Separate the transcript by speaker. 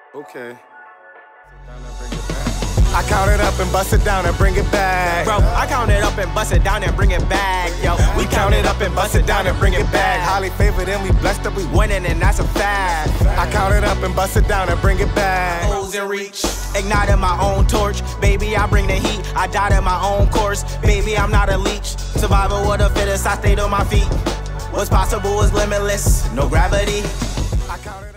Speaker 1: Okay. I count it up and bust it down and bring it back.
Speaker 2: Bro, I count it up and bust it down and bring it back, yo.
Speaker 1: We count it up and bust it down and bring it back. Highly favored and we blessed that we
Speaker 2: Winning and that's a fact.
Speaker 1: I count it up and bust it down and bring it back.
Speaker 2: Holes in reach, igniting my own torch. Baby, I bring the heat, I died in my own course. Baby, I'm not a leech. Survival of the fittest, I stayed on my feet. What's possible is limitless, no gravity.
Speaker 1: I count it